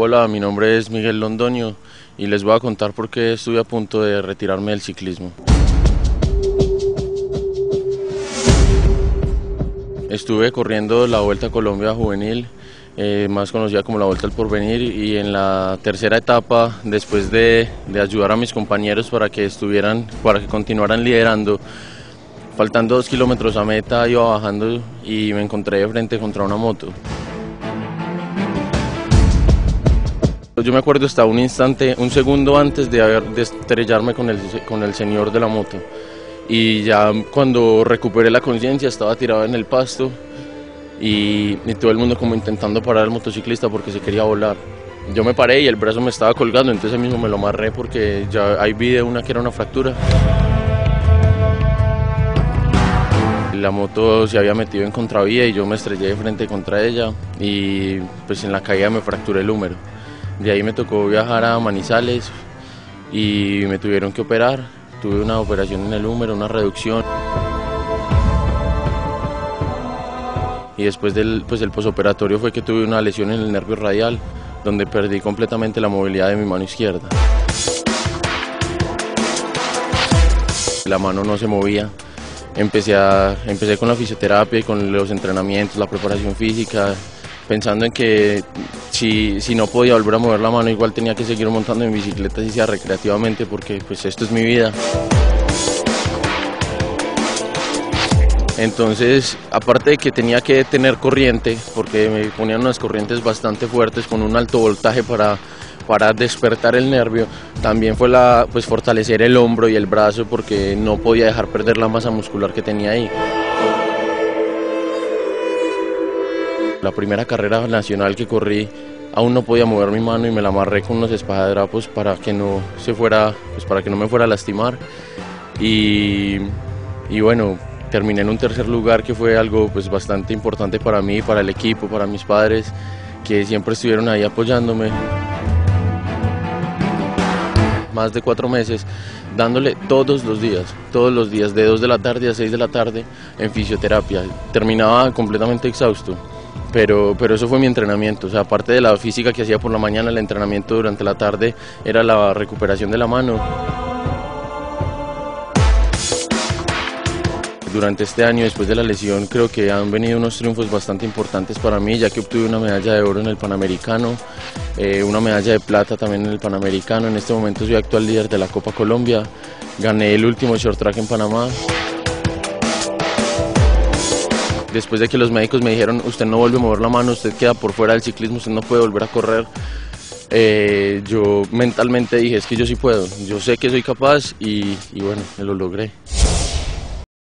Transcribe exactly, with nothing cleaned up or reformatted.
Hola, mi nombre es Miguel Londoño y les voy a contar por qué estuve a punto de retirarme del ciclismo. Estuve corriendo la Vuelta a Colombia Juvenil, eh, más conocida como la Vuelta al Porvenir, y en la tercera etapa, después de, de ayudar a mis compañeros para que estuvieran, para que continuaran liderando, faltando dos kilómetros a meta, iba bajando y me encontré de frente contra una moto. Yo me acuerdo hasta un instante, un segundo antes de, haber, de estrellarme con el, con el señor de la moto. Y ya cuando recuperé la conciencia estaba tirado en el pasto y, y todo el mundo como intentando parar al motociclista porque se quería volar. Yo me paré y el brazo me estaba colgando, entonces mismo me lo amarré porque ya ahí vi de una que era una fractura. La moto se había metido en contravía y yo me estrellé de frente contra ella y pues en la caída me fracturé el húmero. De ahí me tocó viajar a Manizales y me tuvieron que operar. Tuve una operación en el húmero, una reducción. Y después del pues el posoperatorio fue que tuve una lesión en el nervio radial, donde perdí completamente la movilidad de mi mano izquierda. La mano no se movía. Empecé, a, empecé con la fisioterapia y con los entrenamientos, la preparación física, pensando en que si, si no podía volver a mover la mano, igual tenía que seguir montando en bicicleta, así sea recreativamente, porque pues esto es mi vida. Entonces, aparte de que tenía que tener corriente, porque me ponían unas corrientes bastante fuertes con un alto voltaje para, para despertar el nervio, también fue la, pues, fortalecer el hombro y el brazo, porque no podía dejar perder la masa muscular que tenía ahí. La primera carrera nacional que corrí, aún no podía mover mi mano y me la amarré con unos espadrapos para que no se fuera, pues para que no me fuera a lastimar. Y, y bueno, terminé en un tercer lugar, que fue algo pues bastante importante para mí, para el equipo, para mis padres, que siempre estuvieron ahí apoyándome. Más de cuatro meses dándole todos los días, todos los días, de dos de la tarde a seis de la tarde en fisioterapia. Terminaba completamente exhausto. Pero, pero eso fue mi entrenamiento, o sea, aparte de la física que hacía por la mañana, el entrenamiento durante la tarde era la recuperación de la mano. Durante este año, después de la lesión, creo que han venido unos triunfos bastante importantes para mí, ya que obtuve una medalla de oro en el Panamericano, eh, una medalla de plata también en el Panamericano. En este momento soy actual líder de la Copa Colombia, gané el último short track en Panamá. Después de que los médicos me dijeron, usted no vuelve a mover la mano, usted queda por fuera del ciclismo, usted no puede volver a correr, eh, yo mentalmente dije, es que yo sí puedo, yo sé que soy capaz y, y bueno, me lo logré.